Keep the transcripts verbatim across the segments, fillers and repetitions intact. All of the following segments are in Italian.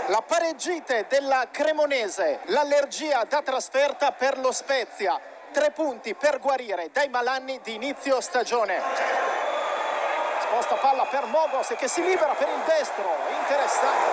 La pareggite della Cremonese, l'allergia da trasferta per lo Spezia, tre punti per guarire dai malanni di inizio stagione. Sposta palla per Mogos che si libera per il destro, interessante.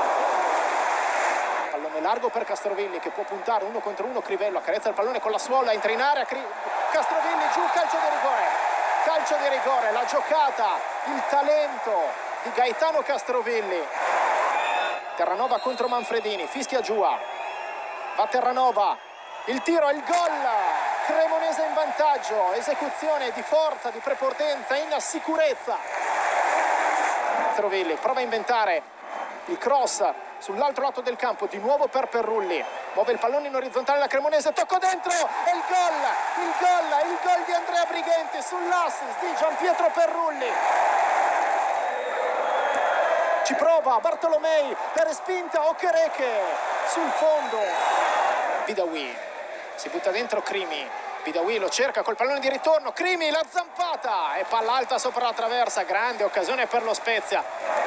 Pallone largo per Castrovilli che può puntare uno contro uno, Crivello accarezza il pallone con la suola, entra in area, Cri... Castrovilli giù, calcio di rigore, calcio di rigore, la giocata, il talento di Gaetano Castrovilli. Terranova contro Manfredini, fischia Giua, va Terranova, il tiro e il gol, Cremonese in vantaggio, esecuzione di forza, di prepotenza, in sicurezza. Castrovilli prova a inventare il cross sull'altro lato del campo, di nuovo per Perrulli, muove il pallone in orizzontale la Cremonese, tocco dentro e il gol, il gol, il gol di Andrea Brighenti sull'assist di Gianpietro Perrulli. Ci prova Bartolomei per spinta, Okereke sul fondo. Bidawi si butta dentro Crimi, Bidawi lo cerca col pallone di ritorno, Crimi la zampata e palla alta sopra la traversa, grande occasione per lo Spezia.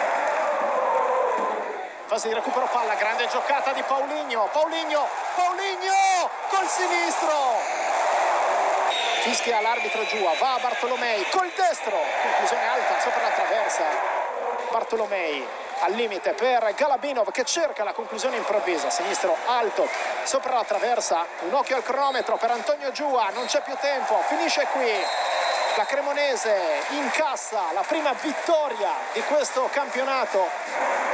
Fase di recupero palla, grande giocata di Paulinho, Paulinho, Paulinho col sinistro. Fischia l'arbitro Giua, va Bartolomei col destro, conclusione alta sopra la traversa. Bartolomei al limite per Galabinov che cerca la conclusione improvvisa, sinistro alto sopra la traversa, un occhio al cronometro per Antonio Giua, non c'è più tempo, finisce qui. La Cremonese incassa la prima vittoria di questo campionato.